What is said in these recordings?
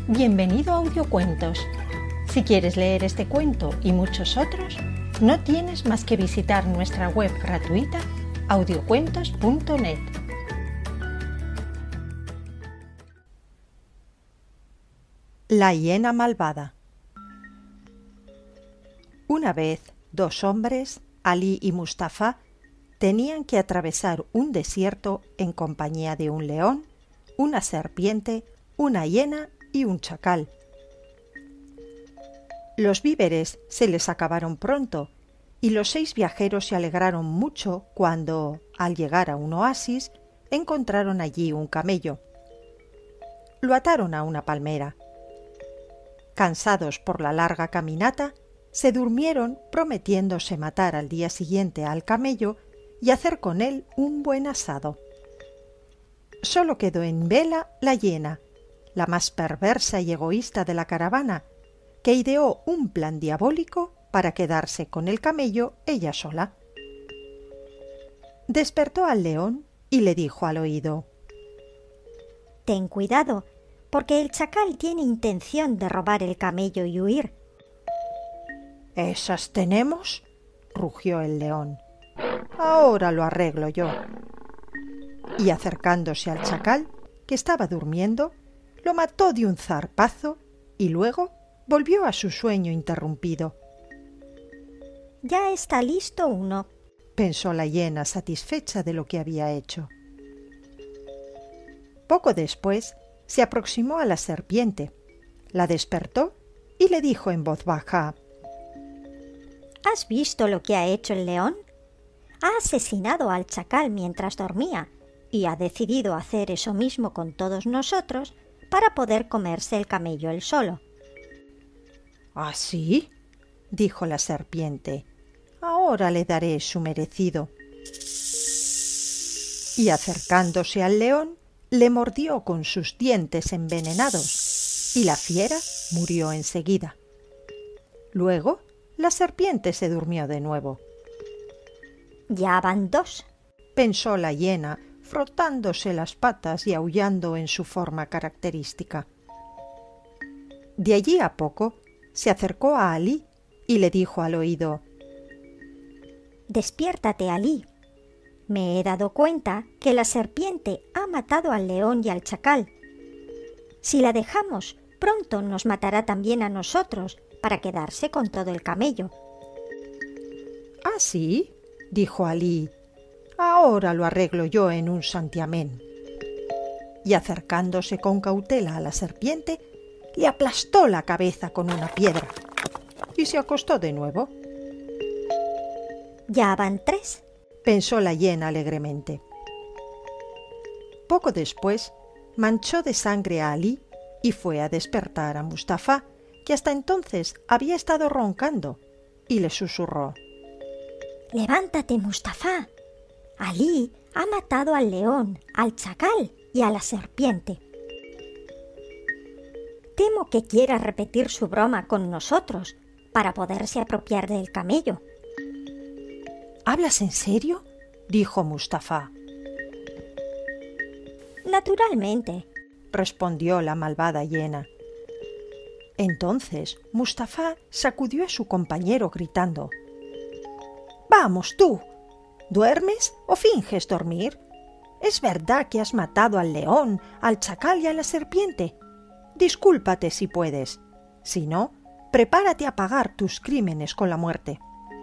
Bienvenido a Audiocuentos. Si quieres leer este cuento y muchos otros, no tienes más que visitar nuestra web gratuita audiocuentos.net. La hiena malvada. Una vez, dos hombres, Alí y Mustafa, tenían que atravesar un desierto en compañía de un león, una serpiente, una hiena y un chacal. Los víveres se les acabaron pronto y los 6 viajeros se alegraron mucho cuando, al llegar a un oasis, encontraron allí un camello. Lo ataron a una palmera. Cansados por la larga caminata, se durmieron prometiéndose matar al día siguiente al camello y hacer con él un buen asado. Solo quedó en vela la hiena, la más perversa y egoísta de la caravana, que ideó un plan diabólico para quedarse con el camello ella sola. Despertó al león y le dijo al oído: «Ten cuidado, porque el chacal tiene intención de robar el camello y huir». «¿Esas tenemos?», rugió el león. «Ahora lo arreglo yo». Y acercándose al chacal, que estaba durmiendo, lo mató de un zarpazo y luego volvió a su sueño interrumpido. «Ya está listo uno», pensó la hiena satisfecha de lo que había hecho. Poco después se aproximó a la serpiente, la despertó y le dijo en voz baja: «¿Has visto lo que ha hecho el león? Ha asesinado al chacal mientras dormía y ha decidido hacer eso mismo con todos nosotros para poder comerse el camello él solo». «¿Ah, sí?», dijo la serpiente. «Ahora le daré su merecido». Y acercándose al león, le mordió con sus dientes envenenados y la fiera murió enseguida. Luego, la serpiente se durmió de nuevo. «Ya van 2», pensó la hiena, frotándose las patas y aullando en su forma característica. De allí a poco se acercó a Alí y le dijo al oído: «Despiértate, Alí. Me he dado cuenta que la serpiente ha matado al león y al chacal. Si la dejamos, pronto nos matará también a nosotros para quedarse con todo el camello». «¿Ah, sí?», dijo Alí. «Ahora lo arreglo yo en un santiamén». Y acercándose con cautela a la serpiente, le aplastó la cabeza con una piedra y se acostó de nuevo. «Ya van 3», pensó la hiena alegremente. Poco después manchó de sangre a Alí y fue a despertar a Mustafa, que hasta entonces había estado roncando, y le susurró: «Levántate, Mustafa. Alí ha matado al león, al chacal y a la serpiente. Temo que quiera repetir su broma con nosotros para poderse apropiar del camello». «¿Hablas en serio?», dijo Mustafa. «Naturalmente», respondió la malvada hiena. Entonces Mustafa sacudió a su compañero gritando: «¡Vamos tú! ¿Duermes o finges dormir? ¿Es verdad que has matado al león, al chacal y a la serpiente? Discúlpate si puedes. Si no, prepárate a pagar tus crímenes con la muerte».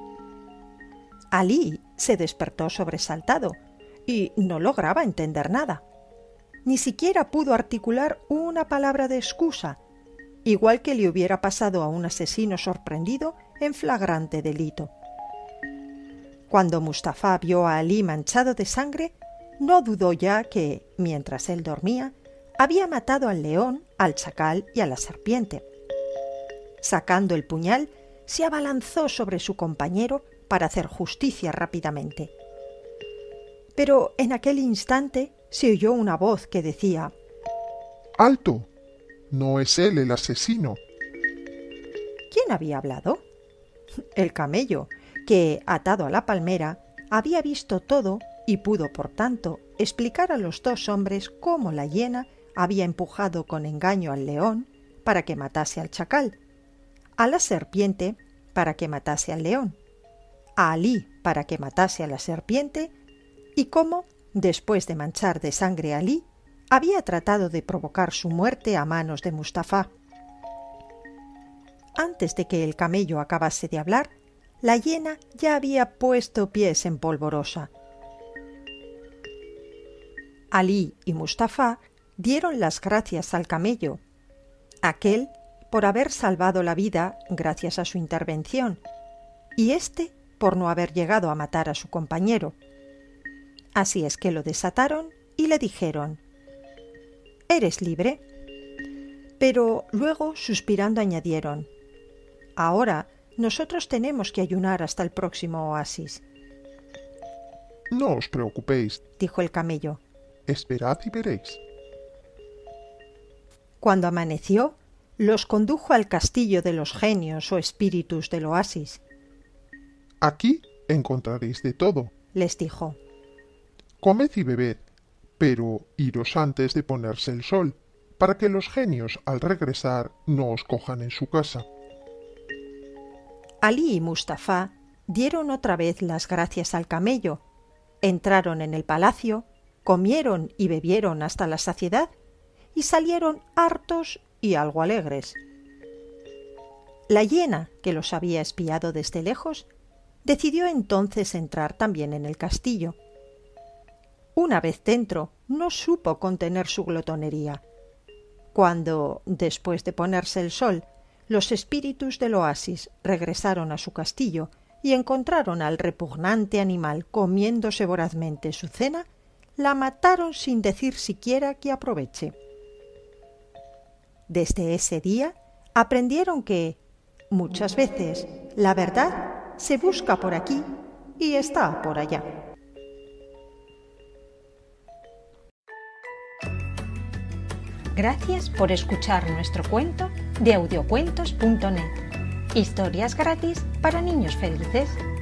Alí se despertó sobresaltado y no lograba entender nada. Ni siquiera pudo articular una palabra de excusa, igual que le hubiera pasado a un asesino sorprendido en flagrante delito. Cuando Mustafa vio a Alí manchado de sangre, no dudó ya que, mientras él dormía, había matado al león, al chacal y a la serpiente. Sacando el puñal, se abalanzó sobre su compañero para hacer justicia rápidamente. Pero en aquel instante se oyó una voz que decía: «¡Alto! No es él el asesino». ¿Quién había hablado? El camello, que, atado a la palmera, había visto todo y pudo, por tanto, explicar a los 2 hombres cómo la hiena había empujado con engaño al león, para que matase al chacal, a la serpiente para que matase al león, a Alí para que matase a la serpiente, y cómo, después de manchar de sangre a Alí, había tratado de provocar su muerte a manos de Mustafá. Antes de que el camello acabase de hablar, la hiena ya había puesto pies en Polvorosa. Alí y Mustafá dieron las gracias al camello, aquel por haber salvado la vida gracias a su intervención, y éste por no haber llegado a matar a su compañero. Así es que lo desataron y le dijeron: «Eres libre». Pero luego, suspirando, añadieron: «Ahora nosotros tenemos que ayunar hasta el próximo oasis». No os preocupéis, dijo el camello. Esperad y veréis. Cuando amaneció, los condujo al castillo de los genios o espíritus del oasis. Aquí encontraréis de todo, les dijo. Comed y bebed, pero iros antes de ponerse el sol, para que los genios al regresar no os cojan en su casa. Alí y Mustafá dieron otra vez las gracias al camello, entraron en el palacio, comieron y bebieron hasta la saciedad y salieron hartos y algo alegres. La hiena, que los había espiado desde lejos, decidió entonces entrar también en el castillo. Una vez dentro, no supo contener su glotonería. Cuando, después de ponerse el sol, los espíritus del oasis regresaron a su castillo y encontraron al repugnante animal comiéndose vorazmente su cena, la mataron sin decir siquiera que aproveche. Desde ese día aprendieron que, muchas veces, la verdad se busca por aquí y está por allá. Gracias por escuchar nuestro cuento de audiocuentos.net. Historias gratis para niños felices.